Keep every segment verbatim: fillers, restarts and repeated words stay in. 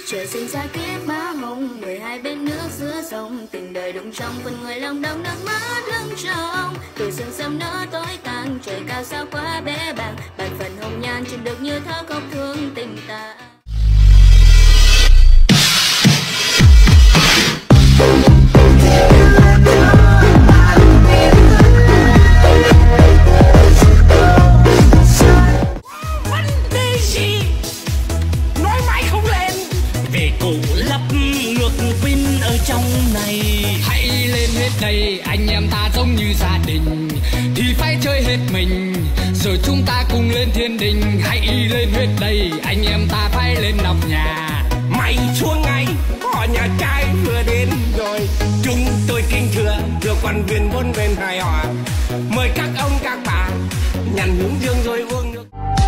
Trời sinh ra kiếp má hồng, người hai bên nước giữa sông, tình đời đụng trong phần người lòng đông nước mắt lưng tròng. Tuổi xuân sớm nỡ tối tàn, trời cao sao quá bé bàng, bản phần hồng nhan chỉ được như thơ khóc thương tình ta. Đây anh em ta giống như gia đình thì phải chơi hết mình, rồi chúng ta cùng lên thiên đình. Hãy lên hết đây, anh em ta phải lên nóc nhà. Mày xuống ngay, họ nhà trai vừa đến rồi. Chúng tôi kính thưa thưa quan viên bốn bên hài hòa, mời các ông các bà nhằn hướng dương rồi uống nước.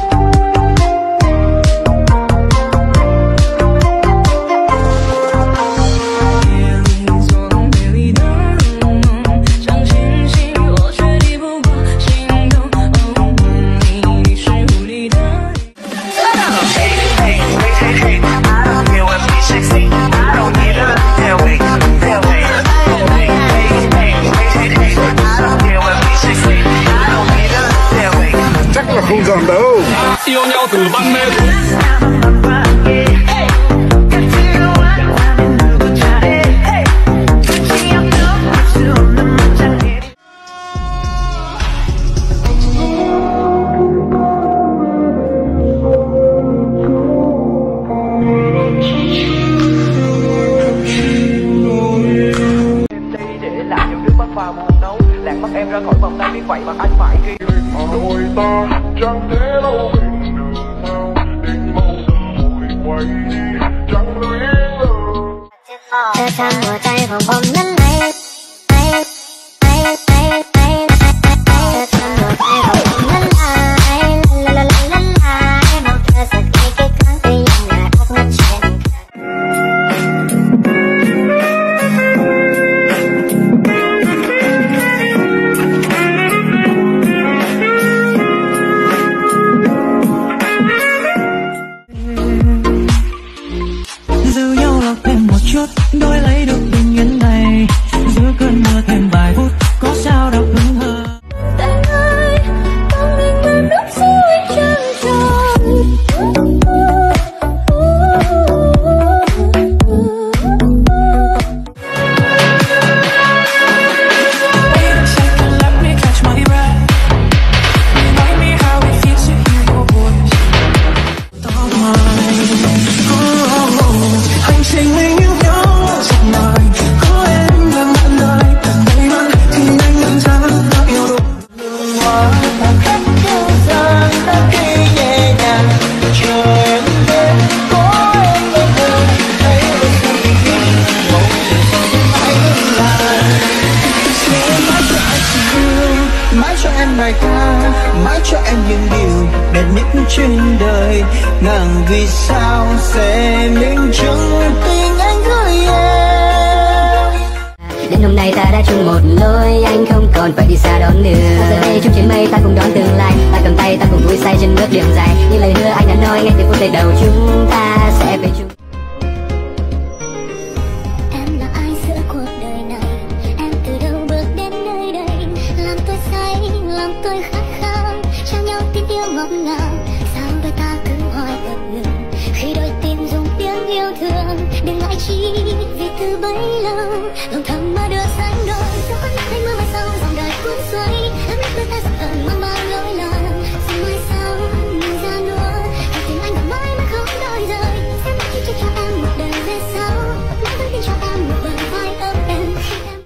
Không giảm đâu. Yêu nhau từ ban mê. Vào một nấu làng bắt em ra khỏi vòng tay, biết vậy mà anh phải ghi đôi ta chẳng thể lâu bền được sao, định mong vội quay đi chẳng lưu ý lời. Ơ sang mùa tay vòng ôm nắng này, ai ai ai ai ai. Ơ sang mùa tay vòng ôm nắng này, la la la la la. Em mong chờ giật cái cái cơn tuy nhiên là óc ngất trên. Đôi lấy được bình yên này giữa cơn mưa thêm vài phút có sao đâu hứng hờ. Bạn ơi, con mình đang núp dưới trăng tròn. Hành trình mình yêu nhau dòng đời có em là bạn đời, cần may mắn thì anh nhận ra đã yêu đủ. Đường hoa một cách dịu dàng đã khi nhẹ nhàng chờ em đến, có em bên đời thấy được tình yêu mong từ sau mãi ngừng lại. Sẽ mãi cho anh tình yêu, mãi cho em bài ca, mãi cho em những điều đẹp nhất trên đời. Ngàn vì sao sẽ minh chứng tình anh gửi em. Đến hôm nay ta đã chung một lối, anh không còn phải đi xa đón nữa. Giờ đây chung trên mây ta cùng đón tương lai, ta cầm tay ta cùng vui say trên bước đường dài. Như lời hứa anh đã nói ngay từ phút giây đầu, chúng ta sẽ về chung. Em là ai giữa cuộc đời này, em từ đâu bước đến nơi đây, làm tôi say, làm tôi khát khao, trao nhau tình yêu ngọt ngào. Sao đôi ta cứ hoài ngập ngừng khi đôi tim dùng tiếng yêu thương, đừng ngại chi vì từ bấy lâu lòng thầm mơ được xanh đôi. Dẫu có nắng hay mưa mai sau dòng đời cuốn xuôi, ấm áp đôi ta dần dần mang bao lỗi lầm. Rồi mai sau người ra nuôi, hãy tình anh và mãi mãi không đổi rời. Sẽ mãi chúc cho em một đời về sau, mãi vẫn tin cho em một bờ vai ấm êm khi em.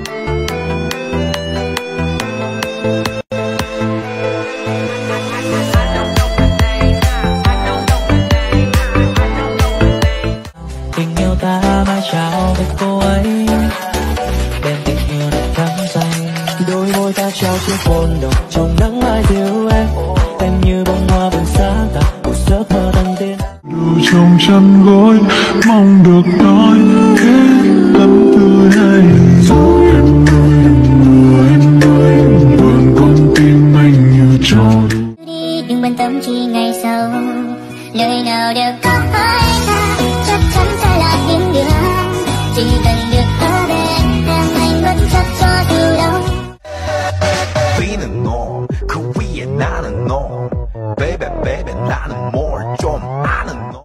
Tình yêu ta mãi trao với cô ấy, đem tình yêu được thắm say. Đôi môi ta trao chiếc hôn độc trong nắng ai thiếu em. Em như bông hoa vườn sáng tạo một giấc mơ thần tiên. Dù trong chăn gối mong được nói hết lắm tươi hay rồi em ơi em ơi em ơi buồn con tim anh như trò đùa. Đi đừng quan tâm chi ngày sau, lời nào đều có hai ta. chắc chắn sẽ là thiên đường. Chỉ cần được ở bên em, anh vẫn chắc cho từ đâu. B는 너, 그 위에 나는 너. Baby, baby, 나는 뭘 좀 아는 너.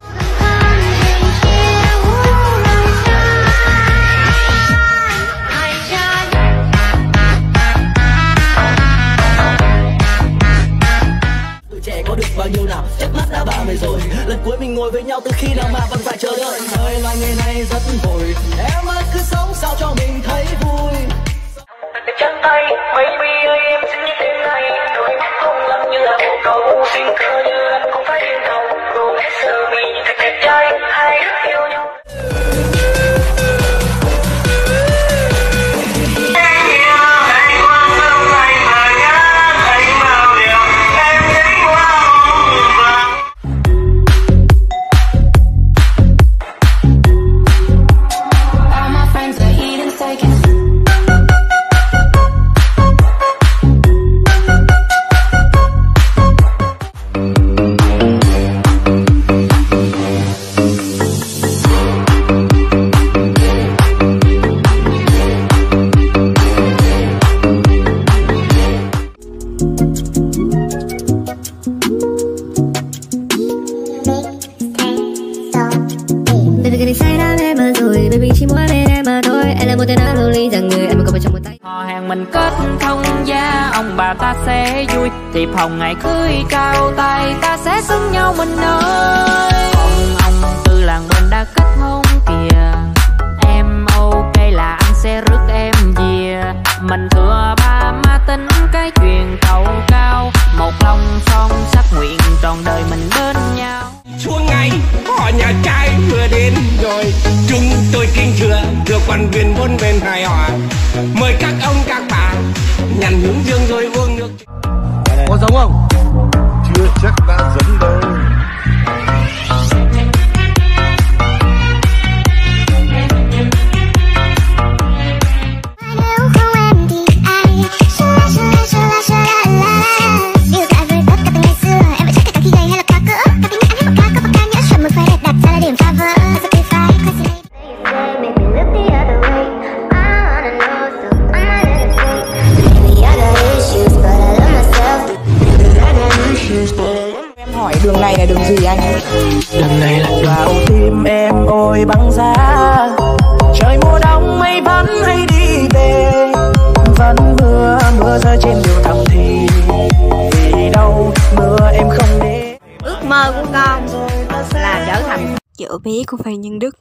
Trẻ có được bao nhiêu nào, chắc mắt đã ba mươi rồi. Lần cuối mình ngồi với nhau từ khi nào mà vẫn phải chờ đợi. Thời loài người này rất vội, em ơi cứ sống sao cho mình thấy vui. Chân tay, baby ơi em xin như thế này. Đôi mắt không lắm như là một câu sinh cơ như anh không phải yêu đâu. Professor vì thật đẹp trai, hai đứa yêu nhau. Họ hàng mình kết thông gia, ông bà ta sẽ vui. Thiệp hồng ngày cưới trao tay, ta sẽ xứng nhau mình ơi. Còn ông từ làng bên đã kết hôn kìa. Em ok là anh sẽ rước em về. Mình thừa ba má tính cái chuyện cầu cao. Một lòng son sắc nguyện trọn đời mình bên nhau. Chuông ngày họ nhà trai vừa đến rồi, chúng tôi kính thưa thưa quan viên bốn bên hài hòa. Mời các ông các bà nhằn hướng dương rồi uống nước. Có giống không? Chưa chắc đã giống đâu. Nếu không em thì ai? Sơ la sơ la sơ la sơ la la. Điều cả với tất cả từ ngày xưa, em phải chắc cả khi gầy hay là cá cỡ. Cả tính anh hay một cá có một ca nhớ chuẩn một phải đẹp đặt ra là điểm phá vỡ. Certified classy. Make me look the other way. I wanna know, so I'ma let it say. Maybe I got issues, but I love myself. I got issues, but I love. Em hỏi đường này là đường gì anh? Đường này là vào tim em ôi băng giá. Trời mùa đông mây vẫn hay đi về. Vẫn mưa, mưa rơi trên đường thầm thì. Vì đâu mưa em không đến. Ước mơ của con là trở thành vợ bé của Phan Nhân Đức.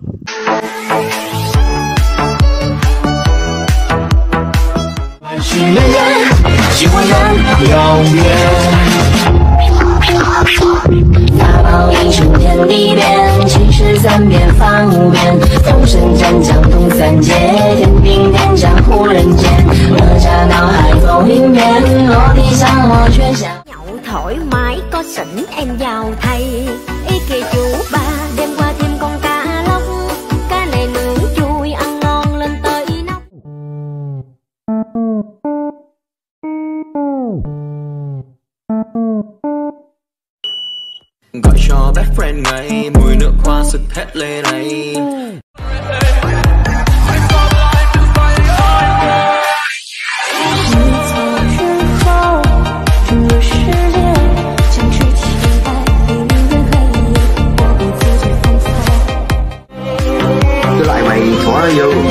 大炮一声天地变，气势三变方无边。风声战将通三界，天兵天将忽人间。哪吒闹海风云变，落地降魔全降。 Nhậu thoải mái có sỉnh em giàu thay. Ý kìa chú ba đêm qua thêm con cá lóc. Cá này nướng chui ăn ngon lên tới nóc. Gọi cho best friend ngay, mùi nước hoa sực hết lên này. Tôi lại mày xóa nó vô.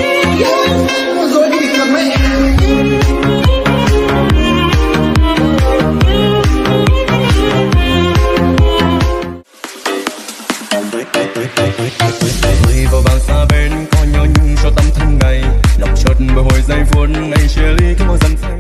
Người vào bàn xa bên có nhớ nhung cho tâm thân này. Lòng chợt bồi hồi giây phút ngày chia ly cứ mơ dần phai.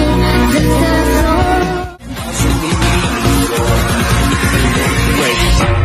Wait.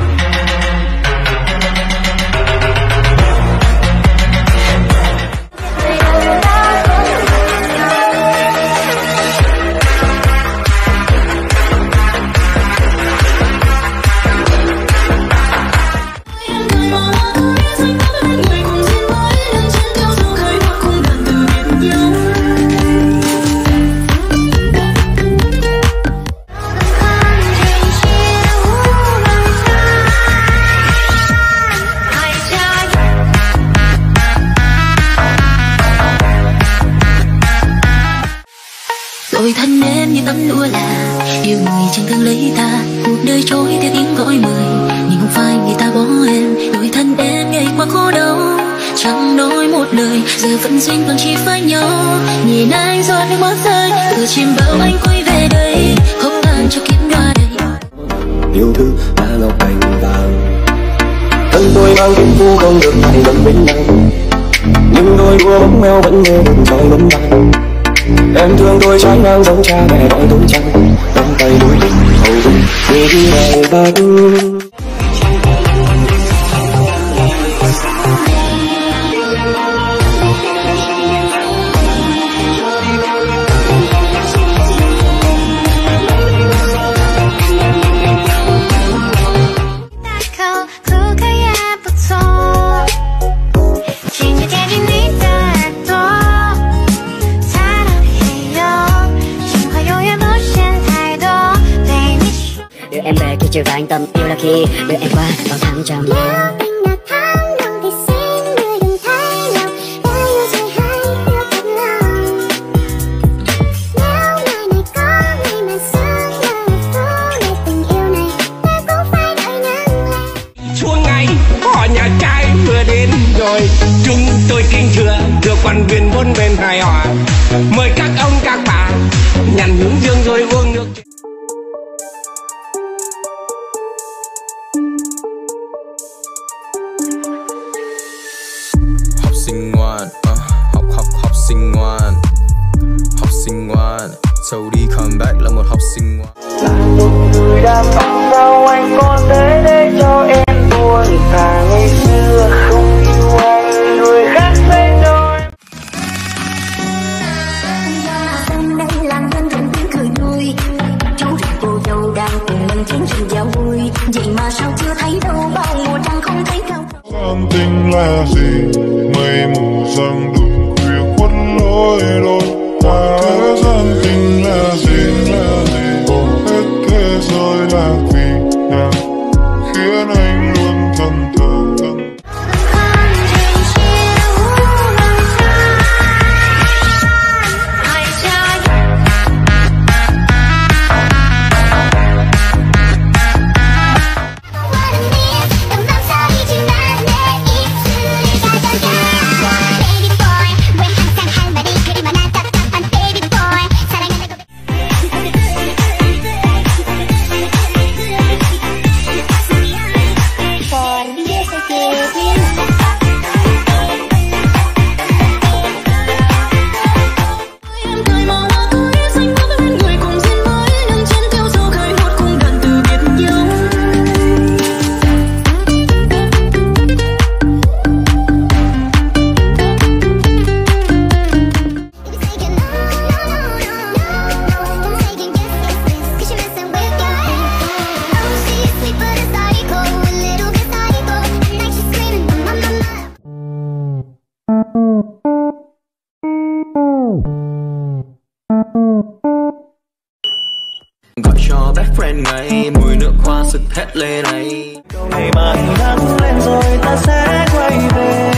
nghĩ ta cuộc đời trôi theo tiếng gọi mời, nhưng không phải vì ta bỏ em. Đôi thân em ngày qua khổ đau, chẳng nói một lời, giờ vẫn duyên còn chỉ phải nhau. Nhìn anh giọt nước mắt rơi, từ chim bao anh quay về đây, hốc tan cho kiếm đoa đầy. Yêu thương đã ngọc cành vàng, thân tôi mang tiếng phu không được thành đấng bên nhau, nhưng đôi đua bóng eo vẫn mơ đừng trong bấm vàng. Em thương tôi trái ngang giống cha mẹ đói tôi chăng, đắm tay đôi tình hầu dung người đi này và đứng. Em về khi chiều và anh tâm yêu là khi đưa em qua vào tháng trầm. Chuông ngày họ nhà trai vừa đến rồi, chúng tôi kính thưa được quan viên bốn bên hài hòa, mời các ông các bà nhằn hướng dương rồi uống nước. Học sinh ngoan, uh, học học học sinh ngoan, học sinh ngoan, sau đi comeback là một học sinh ngoan. Là một người đàn ông sao anh có thể để cho em buồn, thà ngày xưa không yêu anh người khác sẽ nói. Hôm nay làm nên rừng tiếng cười vui, chú rể cô dâu đang cùng mình chiến trình giao vui, vậy mà sao chưa thấy đâu, bao mùa trăng không thấy đâu. Gian tình là gì, mây mù răng đục khuya khuất lối đôi. Thế gian tình là gì, là gì, hết thế giới là vì nàng khiến anh luôn thân thờ. Gọi cho best friend ngay, mùi nước hoa sực hết lên này. Ngày mai nắng lên rồi ta sẽ quay về.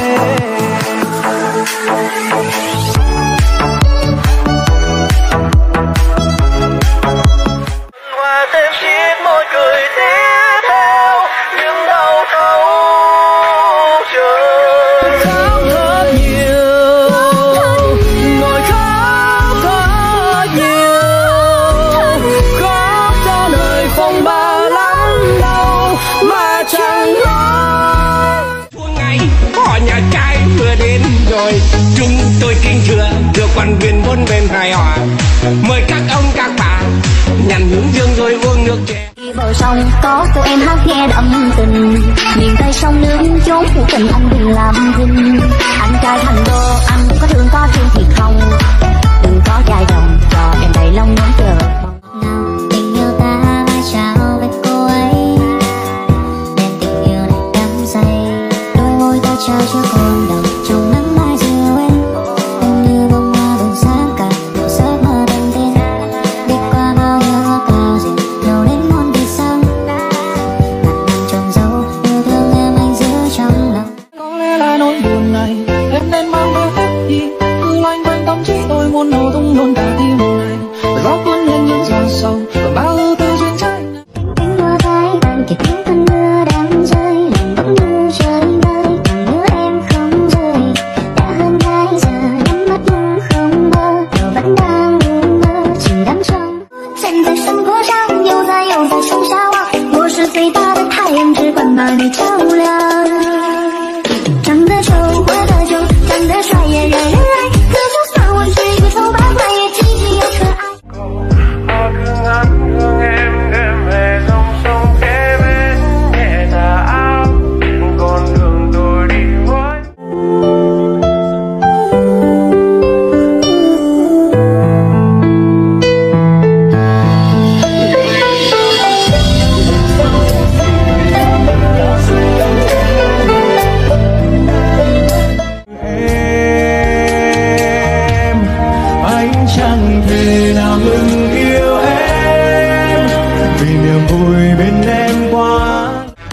Hoa thêm chiếc môi cười tiếp theo những đau khổ chờ. Khóc thật nhiều, ngồi khóc thật nhiều, khóc cho đời phong ba lắm đâu mà chẳng nói. Chuông ngày họ nhà trai vừa đến rồi, chúng tôi kính thưa được quan viên bốn bên hài hòa, mời các ông các bà nhằn hướng dương rồi uống nước chè. Bờ sông có cô em hát nghe đậm tình, miền tây sông nước chốn của tình anh đừng làm dinh. Anh trai thành đô anh có thương có thương thiệt không, đừng có dài đồng cho em đầy lòng ngóng chờ. Tình yêu ta vai trao với cô ấy, đem tình yêu này đắm say, đôi môi ta trao cho con đầu trong nắng mai dịu em. Em như bông hoa bừng sáng cả một giấc mơ đầu tiên, đi qua bao nhiêu hoa cao dịu nấu đến muôn vì sao ngàn năm trồng dấu yêu thương em anh giữ trong lòng. Có lẽ là nỗi buồn này em nên mang theo hết đi, cứ loanh quanh tâm trí tôi muốn nổ tung luôn cả tim này, gió cuốn lên 的太阳只管把你照亮。长得丑活得久，长得帅也让人爱，可就算我是个丑八怪，也积极又可爱。 Ta cứ ngắm hương em đêm về dòng sông kế bên nhẹ tà áo, con đường tôi đi với. Chẳng thể nào ngừng yêu em vì niềm vui bên em quá.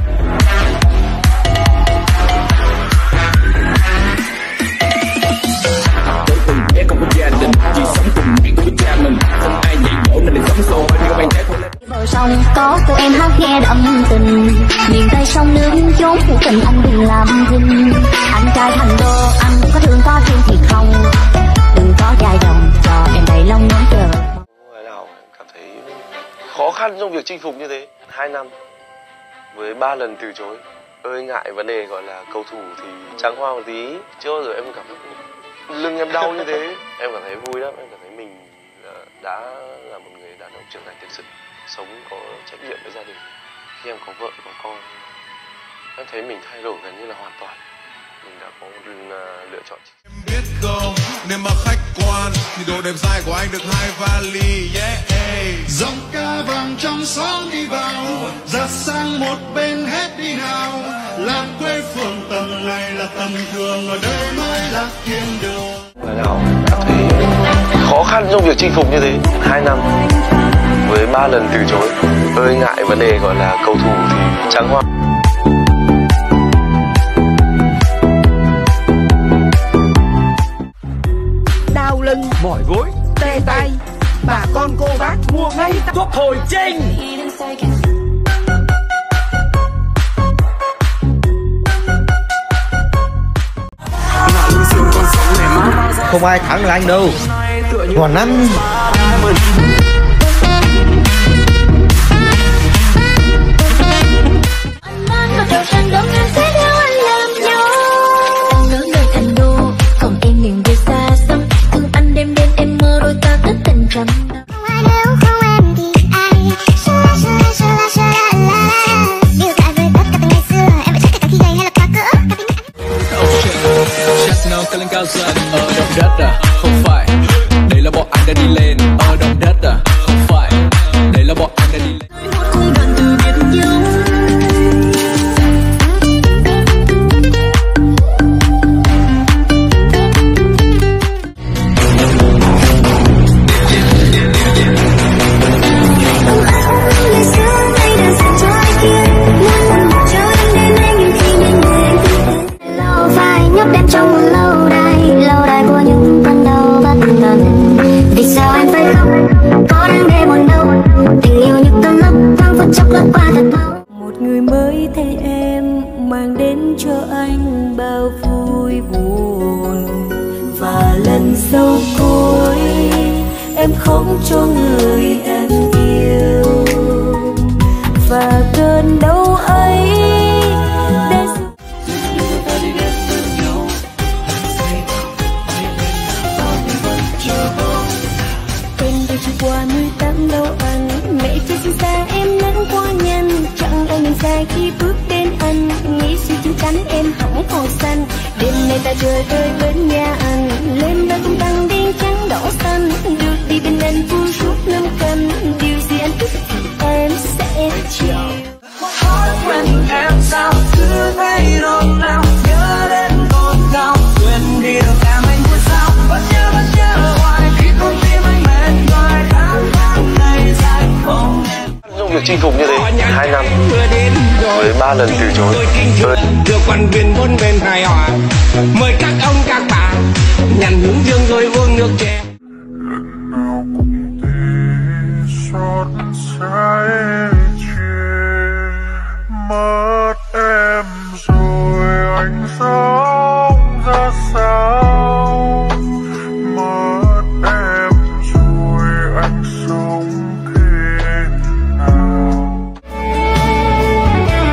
Tôi từng bé không có gia đình, chỉ sống cùng mẹ của cha mình, không ai dạy dỗ nên để sống xô bao nhiêu bạn trẻ không lên. Bờ sông có tụi em hát nghe đậm tình, miền tây sông nước chốn của tình anh đừng làm thinh. Anh trai thành đô anh có thương có thương thì không, đừng có dài dòng cho em đầy lòng ngóng chờ. Ngày nào cảm thấy khó khăn trong việc chinh phục như thế. Hai năm với ba lần từ chối, ơi ngại vấn đề gọi là cầu thủ thì trắng hoa một tí, chưa bao giờ em cảm thấy lưng em đau như thế. Em cảm thấy vui lắm, em cảm thấy mình đã là một người đàn ông trưởng thành thực sự, sống có trách nhiệm với gia đình. Khi em có vợ có con, em thấy mình thay đổi gần như là hoàn toàn. Mình đã có một lựa chọn. Em biết không, nếu mà khách quan thì đồ đẹp dài của anh được hai vali. Yeah, hey. Giọng ca vàng trong xóm đi vào, giặt sang một bên hết đi nào. Làm quê phường tầm này là tầm thường, ở đây mới là thiên đường. Ngày nào cảm thấy khó khăn trong việc chinh phục như thế. Hai năm với ba lần từ chối, ơi ngại vấn đề gọi là cầu thủ thì trắng hoa. Đau lưng, mỏi gối, tê tay, bà con cô bác mua ngay thuốc hồi chinh. Không ai thắng là anh đâu. Còn năm cao lên cao dần ở động đất à, không phải đây là bọn anh đã đi lên ở động đất à, không phải đây là bọn anh đã đi lên. Trong lâu đài, lâu đài của những con đau bất tận. Vì sao anh phải khóc, có đáng để buồn đâu. Tình yêu như cơn lốc, thoáng phút chốc lướt qua thật mau. Một người mới thay em, mang đến cho anh bao vui buồn. Và lần sau cuối, em không cho người em yêu. Và cơn đau ấy qua nuôi tắm đâu ăn, mẹ chưa sinh ra em nắng quá nhanh, chẳng ai nhìn xa khi bước bên anh, nghĩ suy chín cánh em hỏng màu xanh. Đêm nay ta chơi tới bên nhà anh, lên ba tung tăng đen trắng đỏ xanh, được đi bên anh vui suốt năm canh, điều gì anh thích thì em sẽ chiều. Quen em sao cứ thấy nôn nao, nhớ đến con đau, quên đi được em anh vui sao, vẫn nhớ vẫn nhớ hoài khi con tim anh mệt mỏi. Trong việc chinh phục như thế, hai năm với ba lần từ chối, được quan viên bốn bên hài hòa, mời các ông các bà nhằn hướng dương rồi uống nước chè. Mất em rồi anh sống ra sao, mất em rồi anh sống thế nào.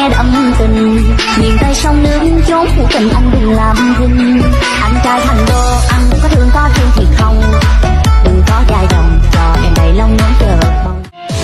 nghe đậm tình. Miền Tây sông nước chốn hữu tình anh đừng làm thinh. Anh trai thành đô anh có thương có thương thì không, đừng có dài dòng cho em đầy lòng ngóng chờ mong.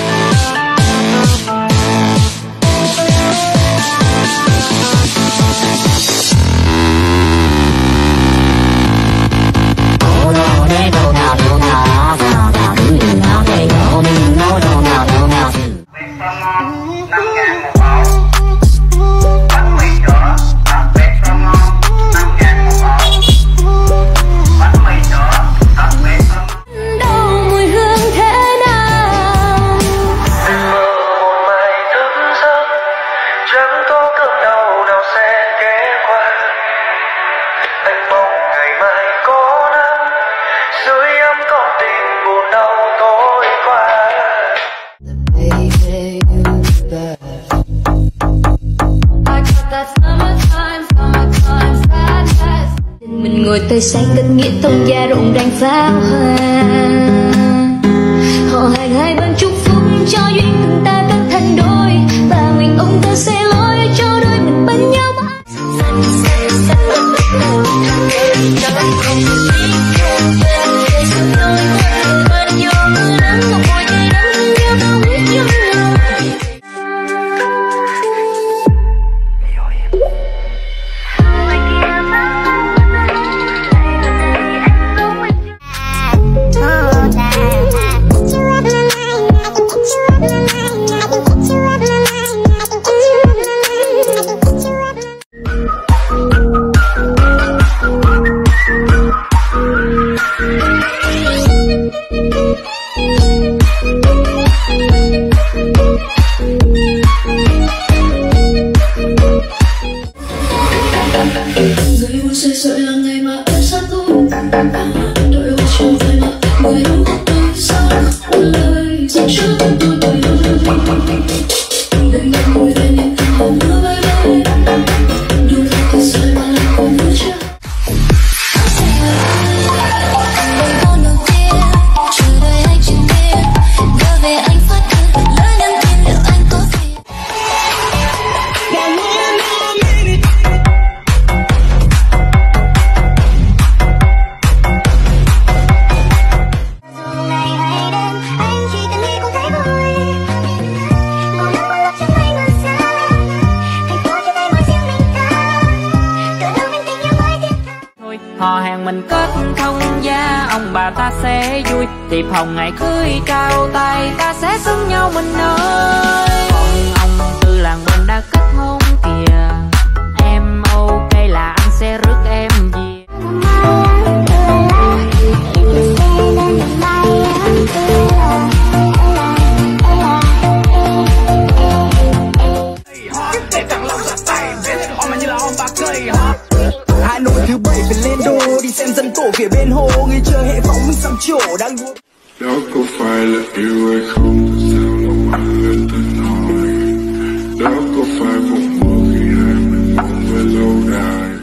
Mình ngồi tới say cất nghĩa tôn gia rộn ràng pháo hoa. Họ hàng hai bên chúc phúc cho duyên chúng ta kết thành đôi. Và nguyện ông ta sẽ lối cho đôi mình bên nhau mãi. Người buồn sợi sợi là ngày mà em sát tôi. Đội hoa trong vai mà người đâu có tôi sao không lời dành trước tôi tôi đừng ngại ngồi về niềm tình hồn mưa bay bay. Đừng phải cứ sợi mà lại còn vui chưa. Họ hàng mình kết thông gia, ông bà ta sẽ vui. Tiệc hồng ngày cưới trao tay, ta sẽ xứng nhau mình ơi. Còn ông tư làng bên đã kết hôn kìa, em ok là anh sẽ rước em về. Hà Nội thứ bảy phải lên đô, đi xem dân tổ phía bên hồ, người chờ hệ phóng xăm chỗ đang đua. Đó có phải là yêu hay không? Sao lòng anh lên từng hỏi. Đó có phải mộng mơ khi hai mình mong về lâu đài.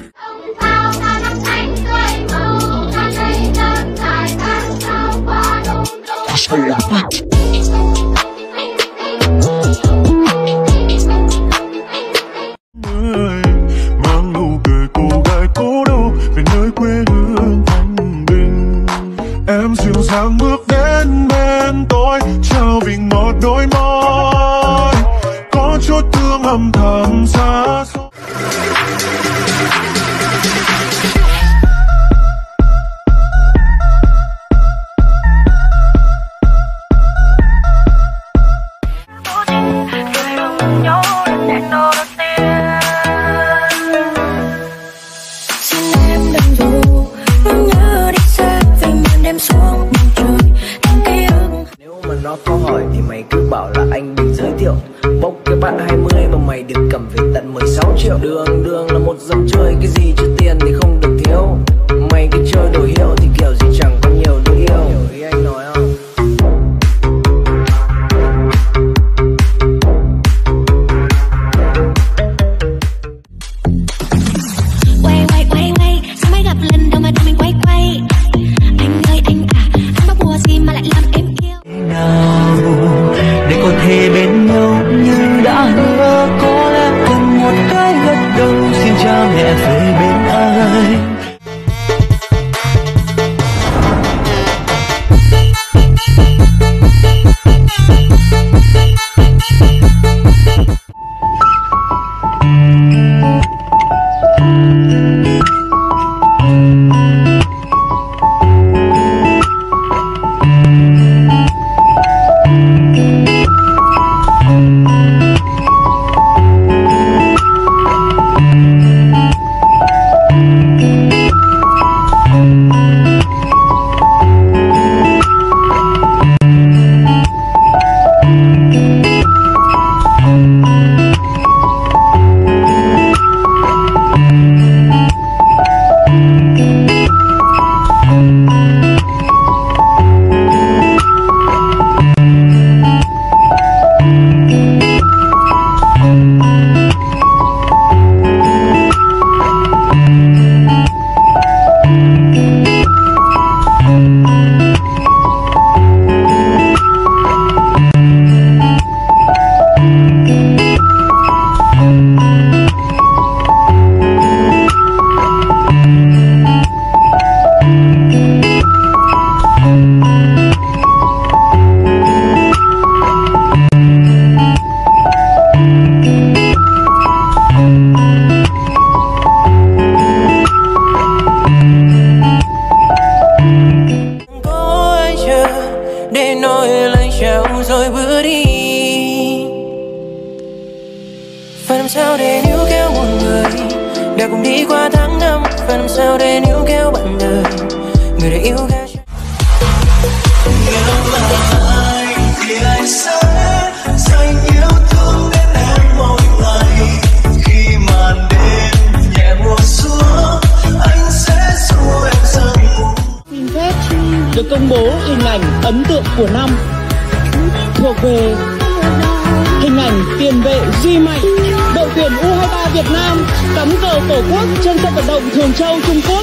Mang nụ cười cô gái cố đô về nơi quê hương thanh bình. Em dịu dàng bước đến bên tôi, trao vị ngọt đôi môi, có chút thương âm thầm xa xôi. Nếu mà nó có hỏi thì mày cứ bảo là anh định giới thiệu. Bốc cái bạn hai mươi mà mày được cầm về tận mười sáu triệu. Đường đường là một dòng chơi, cái gì cho tiền thì không được thiếu. Mày cứ chơi đồ hiệu thì kiểu gì chẳng có nhiều đứa yêu. Hiểu ý anh nói không? Quay quay quay quay, sao mới gặp lần đâu mà đôi mình quay quay. Anh ơi anh à, anh bắt buộc gì mà lại làm em yêu. Nào để có thể bên nhau như đã hứa, có lẽ sao để níu kéo một người để cùng đi qua tháng năm, và làm sao để níu kéo bạn đời người đã yêu ghét. Thì anh sẽ dành yêu thương đến em mỗi ngày. Khi màn đêm nhẹ buông xuống, anh sẽ dù em dần ngủ. Được công bố hình ảnh ấn tượng của năm thuộc về hình ảnh tiền vệ Duy Mạnh, đội tuyển U hai ba Việt Nam cắm cờ tổ quốc trên sân vận động Thường Châu, Trung Quốc.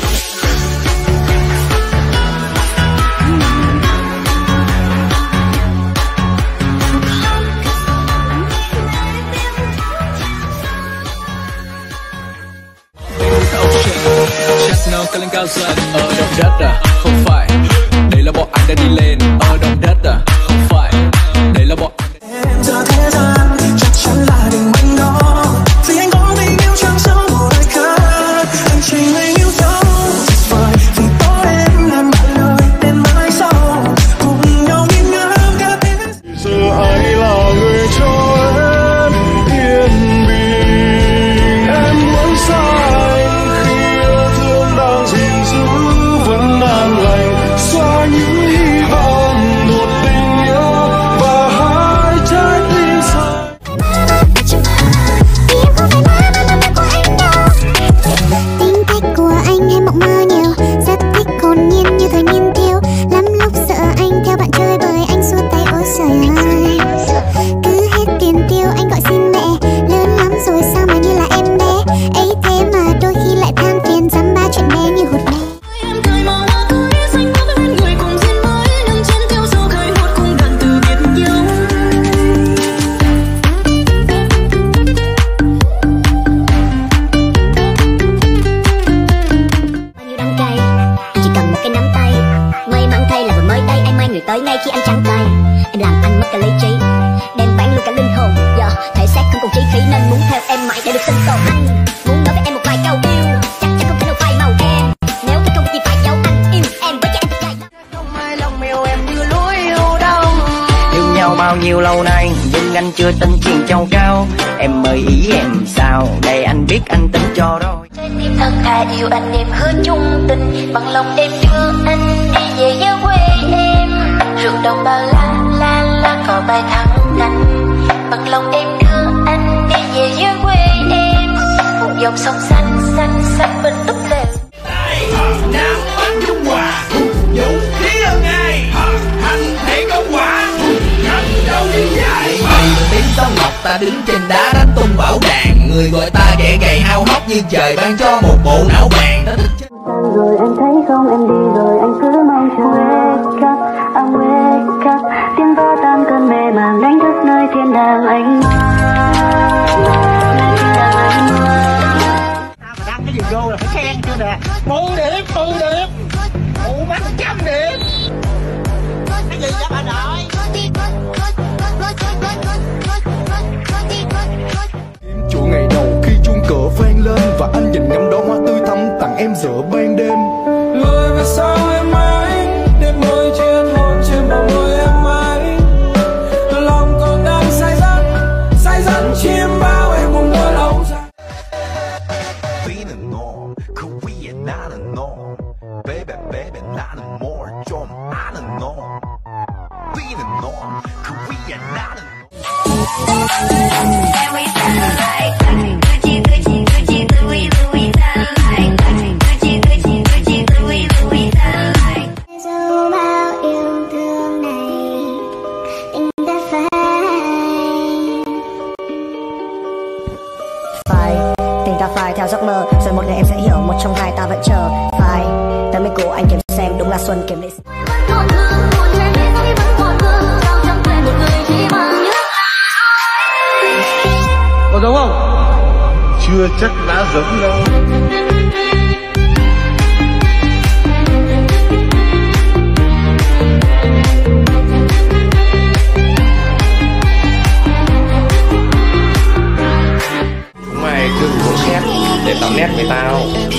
Chestnut cất lên cao dần ở đồng đất à, không phải đây là bọn anh đã đi lên ở đồng đất à, không phải đây là bọn em giờ thế gian chắc chắn là đừng quên đó, vì anh có tình yêu trong sâu một đời khác. Anh chỉ mình yêu dấu tuyệt vời vì có em làm bạn đời đến mãi sau, cùng nhau nghiêng ngắm cả thế. Giờ ai là người cho em yên bình, em muốn xa anh khi yêu thương đang gìn giữ vẫn an lành, xóa những hy vọng một tình yêu và hai trái tim xa. Tính cách của anh hay mộng mơ nhiều, rất thích hồn nhiên như thời niên thiếu. Lắm lúc sợ anh theo bạn chơi bởi anh xua tay ôi trời ơi. Cứ hết tiền tiêu anh gọi xin mẹ, lớn lắm rồi sao mà như là em bé. Ấy thế mà đôi khi lại than phiền dăm ba chuyện bé như hụt bé. Em cười màu hoa cưới xanh mơ với bên người cùng duyên mới, nâng trên theo dấu khơi hút cùng đoạn từ biệt nhau. Bao nhiêu đắng cay, chỉ cần một cái nắm tay. May mắn thay là vừa mới đây anh mang người tới ngay khi anh trắng tay. Em làm anh mất cả lý trí, đem bán luôn cả linh hồn. Giờ thể xác không còn trí khí nên muốn theo em mãi để được sinh tồn. Anh muốn nói với em một vài câu yêu, chắc chắn không thể nào phai màu em. Nếu cái không thì phải giấu anh yêu em với cha em trai. Không ai lòng yêu em như lối yêu đông. Yêu nhau bao nhiêu lâu nay nhưng anh chưa tin chuyện châu cao. Em ơi ý em sao đây anh biết anh tính cho rồi. Trái tim thật thà yêu anh em hứa chung tình, bằng lòng em đưa anh đi về với quê em. Rượu đồng bao la la la cỏ bay thẳng cánh, bằng lòng em đưa anh đi về với quê em. Một dòng sông xanh xanh xanh bên túc lều. Nam Bắc Trung Hoa vũ khí hơn ai, hành thể công quả ngăn đầu đi dài. Mày tiếng sông ngọc ta đứng trên đá đánh tung bảo đàn, người gọi ta kẻ gầy hao hốc như trời ban cho một bộ não vàng. Rồi anh thấy không em đi rồi anh cứ mong chờ wake up, I'm wake up. Tiếng vỡ tan cơn mê màng đánh thức nơi thiên đàng anh mơ, nơi thiên đàng anh mơ. Đăng cái gì vô là phải khen chưa nè. Mười điểm, mười điểm, mụ mắt trăm điểm. Cái gì vậy bà nội? Chỗ ngày đầu khi chuông cửa vang lên và anh nhìn ngắm đó hoa tươi thắm tặng em giữa ban đêm. Lùi về sau em mãi, đêm môi chuyên hôn trên bờ môi em mãi. Lòng còn đang say dứt, say dứt chiêm bao em cùng mưa lâu dài. Feeling no, 그위에 나는 no, baby baby 나는 more 좀 아는 no. Feeling no, 그위에 나는 Dù bao yêu thương này tình ta phai. Phải, tình ta phải theo giấc mơ, rồi một ngày em sẽ hiểu một trong hai ta vẫn chờ. Phải, tới mấy cô anh kiểm xem đúng là xuân kiểm định. Có giống không? Chưa chắc đã giống đâu. Chúng mày chưa đủ bộ xét để tao nét với tao.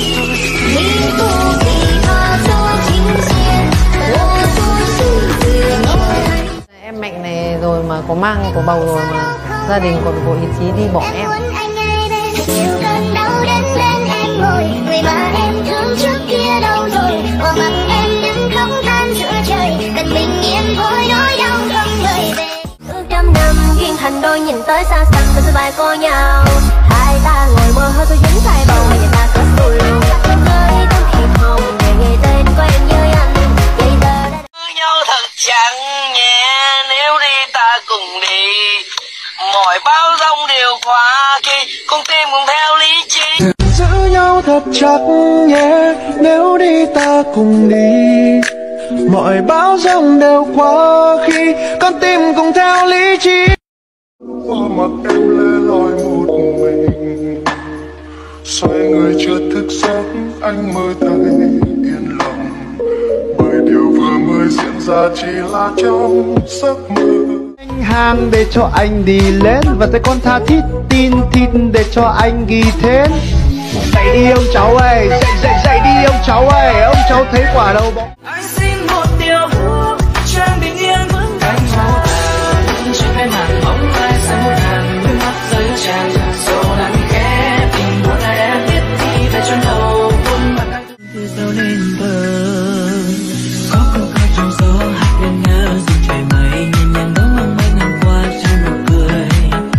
Em mạnh này rồi mà có mang có bầu rồi mà gia đình còn có ý chí đi bỏ em. Yêu cơn đau đến bên em ngồi, người mà em thương trước kia đâu rồi, bỏ mặc em những khóc than giữa trời, cần bình yên thôi nỗi đau không người về. Ước trăm năm duyên thành đôi, nhìn tới xa xăm bên đôi vai cô nhau, hai ta ngồi mơ hơi tôi dính tay bầu, mà nhà ta kết thù luôn. Với tấm thiệp hồng ngày ngày tên của em với anh, vậy giờ đã nhau thật chẳng nhẹ, nếu đi ta cùng đi, mọi bao giông đều qua khi con tim cùng theo lý trí. Giữ nhau thật chặt nhé, nếu đi ta cùng đi, mọi bão giông đều qua khi con tim cùng theo lý trí. Qua mặt em lê loi một mình, xoay người chưa thức giấc, anh mới thấy yên lòng, bởi điều vừa mới diễn ra chỉ là trong giấc mơ. Anh hàng để cho anh đi lên, và tay con tha thiết tin thịt để cho anh ghi thêm. Dậy đi ông cháu ơi, dậy dậy dậy đi ông cháu ơi, ông cháu thấy quả đâu bóng. Anh xin một điều ước cho em bình yên vững cánh màu vàng, trên cái màn bóng ai sẽ một hàng nước mắt rơi tràn, sầu nắng khẽ tình buồn ai em biết đi về chân đầu khuôn mặt anh từ đâu lên bờ, có câu ca trong gió hát lên ngỡ dừng trời mây, nhìn nhàng đó mong manh ngang qua cho nụ cười.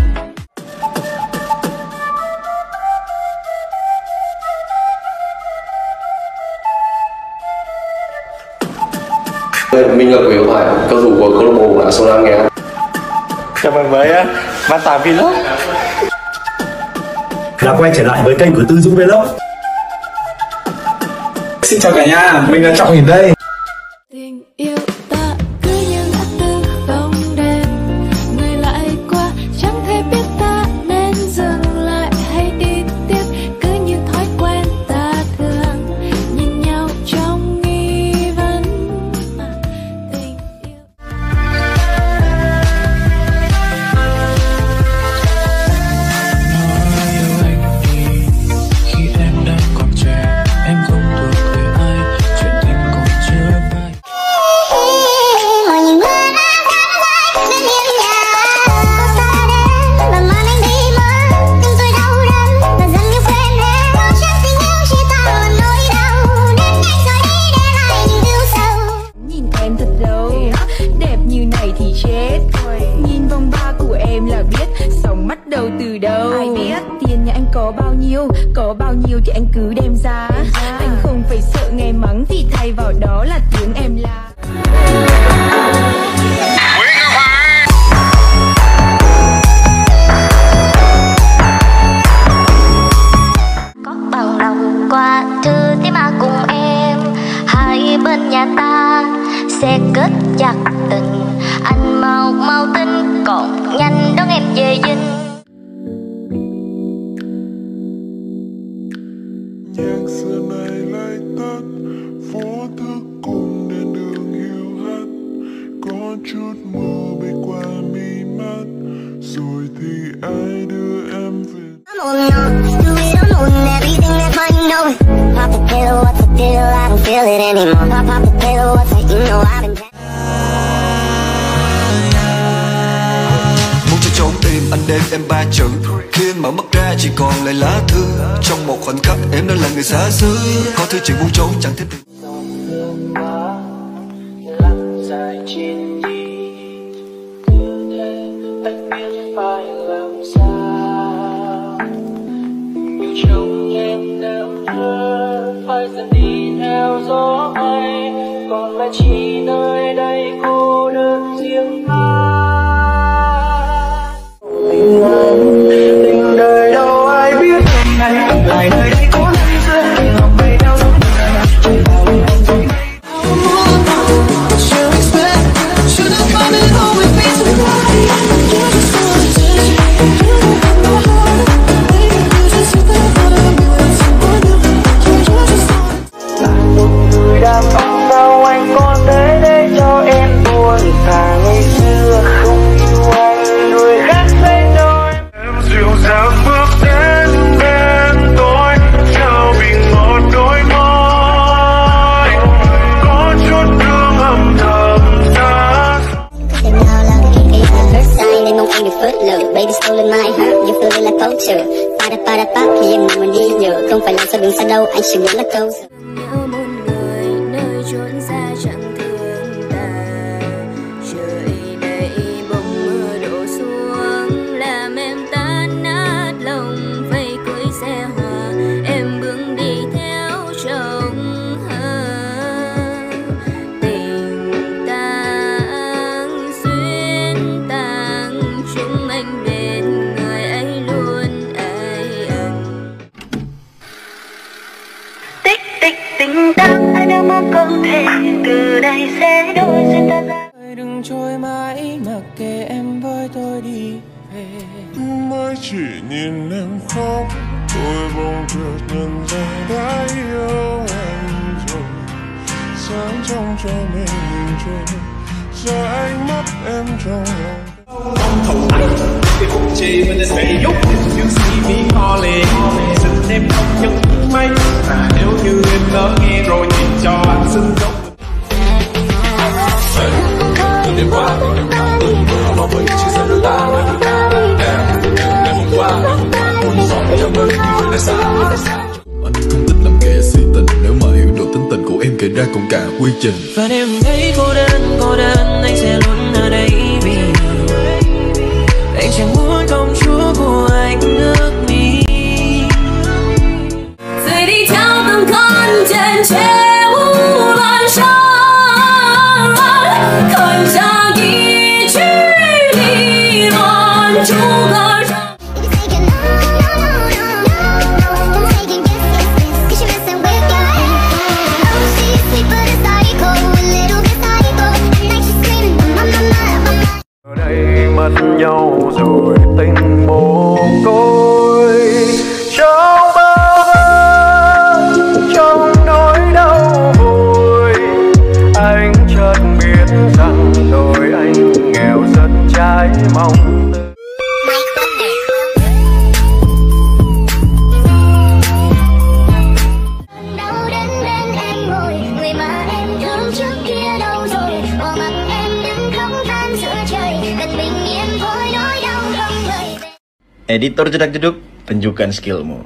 Mình là Quế Hoài, cầu thủ của câu lạc bộ bóng đá Sông Lam Nghệ An. Chào mừng với Văn Tám Vlog. Đã quay trở lại với kênh của Tư Dũng Vlog. Xin chào cả nhà, mình là Trọng Hiền đây. Tình yêu ta cứ như ngã tư không đêm, người lại qua chẳng thể biết ta nên dừng lại hay đi tiếp, cứ như thói quen ta thường nhìn nhau trong nghi vấn. Tình yêu Nói yêu anh đi khi em đang còn trẻ, em không thuộc về ai, chuyện tình còn chưa phai. mọi những mơ đã gắn với bên yêu nhà, có xa đến và mang anh đi mất, tim tôi đau đớn và dần như quên hết. Có chắc tình yêu chỉ tạo nỗi đau, đến nhanh rồi đi để lại những yêu sâu. Nhìn em thật lâu, đẹp như này thì chết. Nhìn vòng ba của em là biết sống bắt đầu từ đâu. Ai biết tiền nhà anh có bao nhiêu, có bao nhiêu thì anh cứ đem ra. Anh không phải sợ nghe mắng thì thay vào đó là tiếng em la. Có bằng lòng qua thư thế mà cùng em, hai bên nhà ta sẽ kết chặt tình. Anh mau mau tin còn nhanh đón em về dinh. Nhạc xưa này lại tắt, phố thức cùng đèn đường hiu hắt, có chút mưa bay qua mi mắt, rồi thì ai đưa em về. I'm on now, do it alone, everything that I know. Pop the pill, what's the deal? I don't feel it anymore. Pop, pop the pill, what's it? You know I've been. Muốn cho trốn tim anh đêm em ba chữ, khi anh mở mắt ra chỉ còn lại lá thư. Trong một khoảnh khắc em đã là người xa xứ, có thứ chuyện muốn trốn chẳng thể tìm. Lăn dài trên đi, như thế anh biết phải làm sao. Yêu trong em nằm thơ, phải dần đi theo gió bay, còn lại chỉ nơi đây cô đơn riêng ai. Tình anh, tình đời đâu ai biết hôm nay lại nơi đây có năm xưa, tình lòng bay theo gió đời trên bao anh dưới mây. Đàn ông đâu anh còn tới đây cho em buồn, thà ngày xưa không yêu anh người khác say đôi. Em dịu dàng bước đến bên tôi, trao bình ngọt đôi môi, có chút thương âm thầm xa. Em nào là cái cái first sign, nên mong anh được phớt lờ. Baby stolen my heart, you feel it like culture. pa da pa da pa khi em mình đi nhớ không phải là sao đứng xa đâu anh chỉ muốn là câu nhớ một người nơi chốn xa chẳng thương ta trời đầy bông mưa đổ xuống làm em tan nát lòng vây cưới xe hoa em bước đi theo chồng tình tang xuyên tang chúng anh bên người ấy luôn ai ẩn tích tích tình ta nếu mà không thể từ đây sẽ đôi duyên ta ra đừng trôi mãi mặc kệ em với tôi đi về mới chỉ nhìn em khóc tôi bỗng chợt nhận ra đã yêu anh rồi sáng trong cho mình nhìn trôi giờ ánh mắt em trong lòng không thầu anh cái cuộc chi mình sẽ bị giúp những si mi ho lì xin em không nhấc máy mà nếu như em đã nghe rồi thì cho anh xin gốc đêm qua em cảm tưởng mơ mong với chỉ giờ đôi ta ngày hôm qua ngày hôm qua gió em mới đi về xa anh không thích làm kẻ si tình nếu mà hiểu được tính tình của em kể ra cùng cả quy trình và em thấy cô đơn cô đơn anh sẽ luôn ở đây vì anh chẳng muốn công chúa của anh nước mi rời đi theo từng con trên treo lan sóng khởi ra ghi chữ đi loạn chú gờ mất nhau rồi tình mồ côi trong bao la trong nỗi đau vội anh chợt biết rằng đời anh nghèo rất trái mong Editor Jedak Jeduk, tunjukkan skillmu.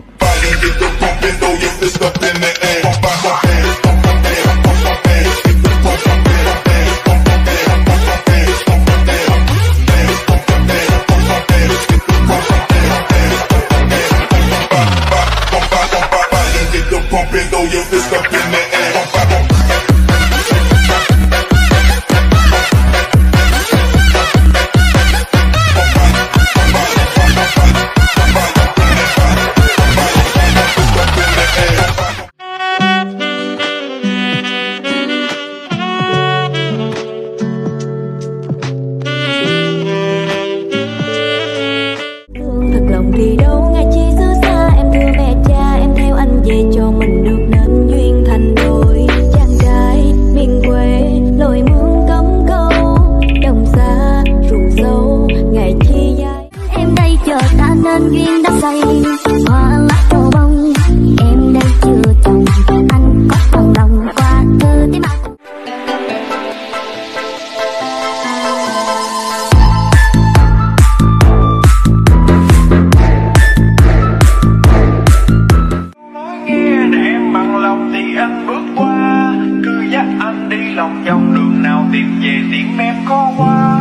Thì đâu ngày chi xứ xa em thương mẹ cha em theo anh về cho mình được nên duyên thành đôi chàng trai miền quê lội mương cấm câu đồng xa ruộng sâu ngày chi dài em đây chờ ta nên duyên đã say hoa lá trầu bông em đây chưa chồng anh có bằng lòng qua thư tiếng mặt anh bước qua cứ dắt anh đi lòng vòng đường nào tìm về tiếng em có qua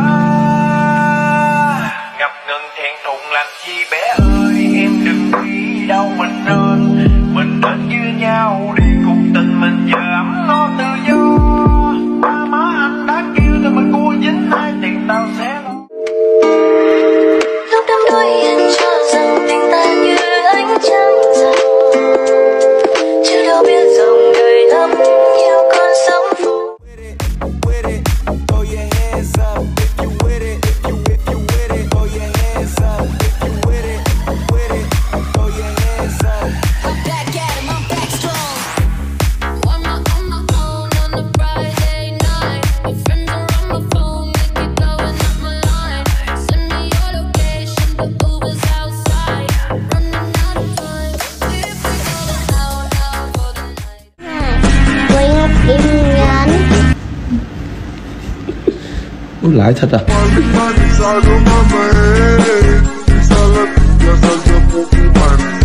ngập ngừng thẹn thùng làm chi bé ơi em đừng đi đâu mình nên mình đến với nhau đi cùng tình mình giờ ấm no tự do ba má anh đã kêu thì mình cua dính hai tiền tao sẽ lo lúc đắm đuối anh cho rằng tình ta như ánh trăng rằm chứ đâu biết dòng đời lắm nhiều con sóng phụ Ui, lại thật à?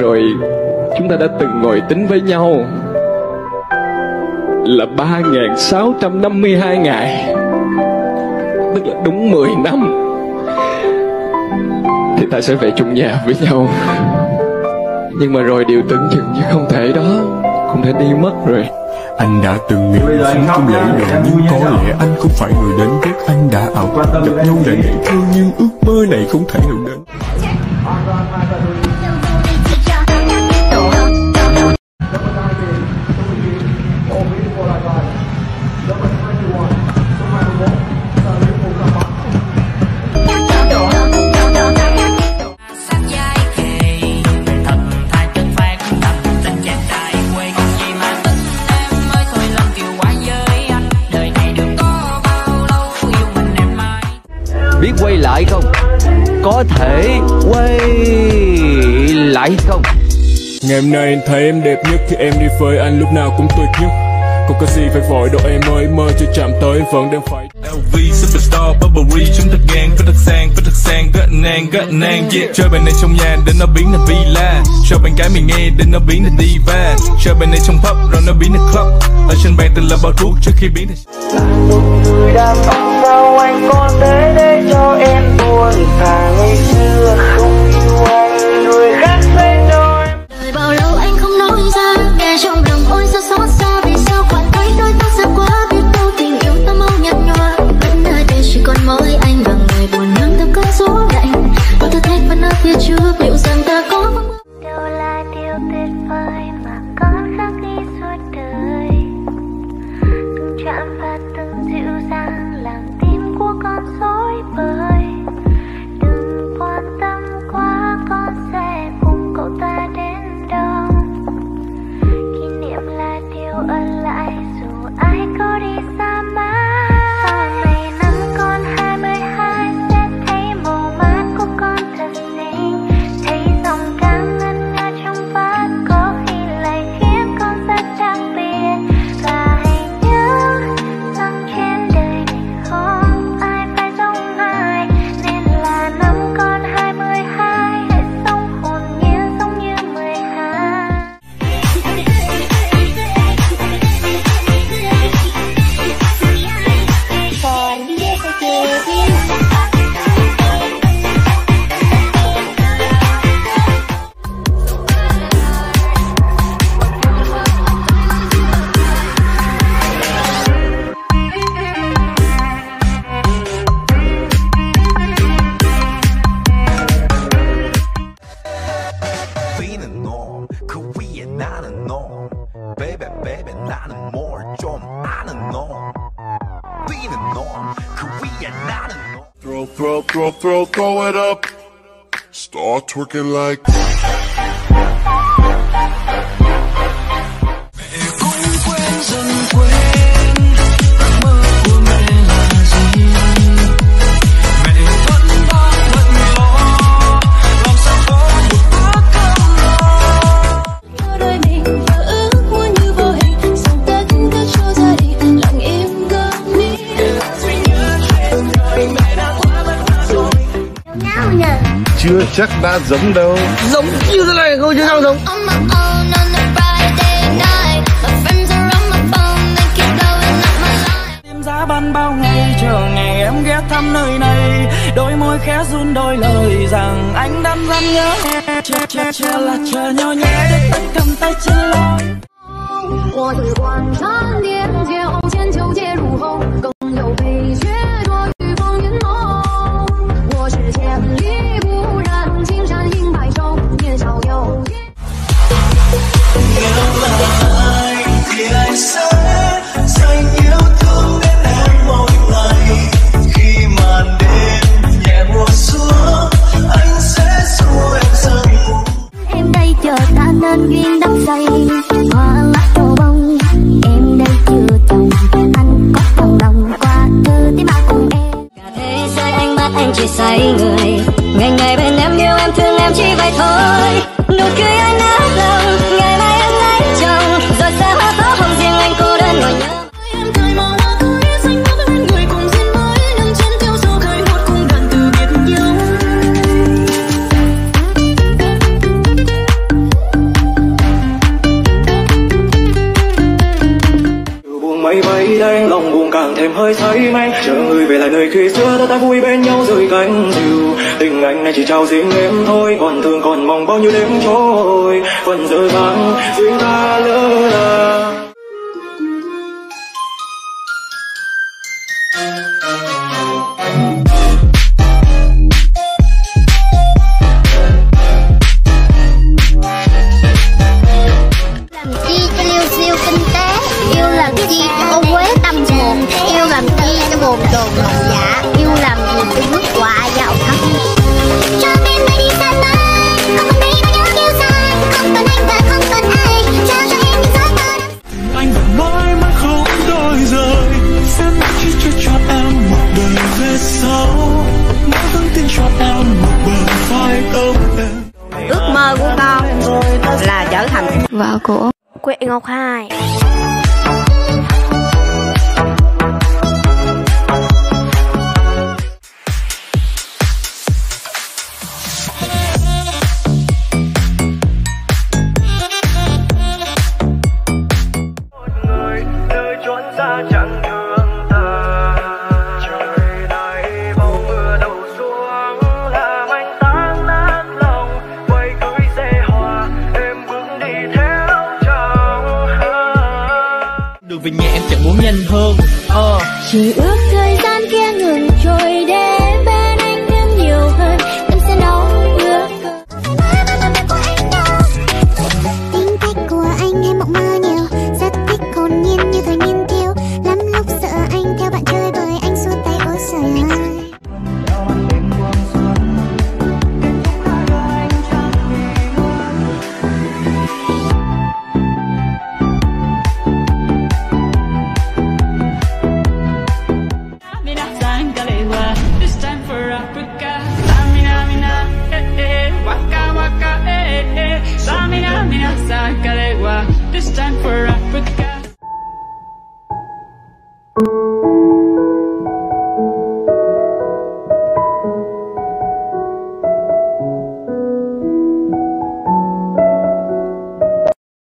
rồi chúng ta đã từng ngồi tính với nhau là ba nghìn sáu trăm năm mươi hai ngày, tức là đúng mười năm thì ta sẽ về chung nhà với nhau. Nhưng mà rồi điều tưởng chừng như không thể đó, không thể đi mất rồi. Anh đã từng nghĩ sẽ không lẽ lộn, nhưng có lẽ anh không phải người đến ghét. Anh đã ảo gặp nhau để ngày thương, nhưng ước mơ này không thể nào đến. Biết quay lại không? Có thể quay lại không? Ngày hôm nay anh thấy em đẹp nhất, thì em đi với anh lúc nào cũng tuyệt nhất. Không có gì phải vội đâu em ơi, mơ chưa chạm tới vẫn đang phải. lờ vê Superstar Burberry chúng ta gang với thật sang, với thật sang gất nang gất nang yeah. Chơi bên này trong nhà đến nó biến thành villa, cho bên cái mình nghe đến nó biến thành diva. Chơi bên này trong pub rồi nó biến thành club, ở trên bàn từng là bao thuốc trước khi biến thành một người đàn ông sao anh có thể để cho em buồn thà ngày xưa không yêu anh người khác sẽ nói. Đời bao lâu anh không nói ra, để trong lòng ôi sao xót xa, vì sao khoảng cách đôi ta xa quá, biết đâu tình yêu ta mau nhạt nhòa. Vẫn nơi đây chỉ còn mỗi anh và người buồn nắng theo cơn gió lạnh, và tôi thấy vẫn ở phía trước liệu rằng ta có đâu là điều tuyệt vời mà con khắc ghi suốt đời. Từng chạm và từng dịu dàng làm tim của con rối bời. Đừng quan tâm quá, con sẽ cùng cậu ta đến đâu. Kỷ niệm là điều ở lại dù ai có đi xa mãi. Sau này năm con hai mươi hai sẽ thấy màu mắt của con thật xinh, thấy dòng cảm ngân nga trong vắt có khi lại khiến con rất đặc biệt. Và hãy nhớ rằng trên đời này không ai phải giống ai, nên là năm con hai mươi hai hãy sống hồn nhiên giống như mười hai. Còn biết sẽ kể thêm. We는 너, 그 위에 나는 너. Baby, baby, 나는 more 좀 아는 너. We는 너, 그 위에 나는 너. Throw, throw, throw, throw, throw it up. Start twerking like. Đôi mình và ước muốn như vô hình, xong tất cả cho ra đi, lặng im cơn mi. Chưa chắc đã giống đâu. Giống như thế này không chứ sao giống. Em giá băn bao ngày chờ ngày em ghé thăm nơi này, đôi môi khẽ run đôi lời rằng anh đắm đắm nhớ em. Chờ chờ chờ là chờ nhau nhé, để tay cầm tay trên lối. 我只管缠绵结红线，求解入后，更有飞雪躲雨风云后。我是千里不染，青山映白首，年少有意。 Nếu là ai thì anh sẽ dành yêu thương đến em mỗi ngày. Khi màn đêm nhẹ buông xuống, anh sẽ du em dần. Em đây chờ ta nên duyên đắm say, hoa mắt trổ bông. Em đây chưa chồng, anh có đồng lòng qua thư tiếng ba cùng em. Cả thế giới ánh mắt anh chỉ say người, ngày ngày bên em yêu em thương em chỉ vậy thôi. Nụ cười anh nát lòng, ngày mai em lấy chồng, rồi sẽ hóa tóc hồng riêng anh cô đơn ngồi nhớ. Em thời màu hoa cưới xanh ngát với bên người cùng duyên mới, nâng trên theo gió khơi một cung đàn từ biệt nhau. khi xưa ta ta vui bên nhau dưới cánh diều. Tình anh này chỉ trao riêng em thôi, còn thương còn mong bao nhiêu đêm trôi vẫn giờ vắng duyên ta lỡ làng. Yêu làm chi cho ô quế tâm hồn, yêu làm chi cho bồn chồn lòng dạ, yêu làm gì cho bước qua vào thắm. Cho em bay đi xa tới, không còn đi mà nhớ kêu xa, không còn anh và không còn ai, trao cho em những giấc mơ. Anh vẫn mãi mãi không đôi rời, sẽ mãi chỉ cho cho em một đời về sau, mãi vẫn tin cho em một bờ vai ấm êm. Ước mơ của con là trở thành vợ của Quệ Ngọc Hai. Vì nhẹ em chẳng muốn nhanh hơn ờ. Chỉ ước thời gian kia ngừng trôi để bên anh thêm nhiều hơn, em sẽ nấu bữa cơm. Tính cách của anh hay mộng mơ nhiều, rất thích hồn nhiên như thời niên thiếu, lắm lúc sợ anh theo bạn chơi bởi anh suốt tay ôi trời ơi. This time for Africa.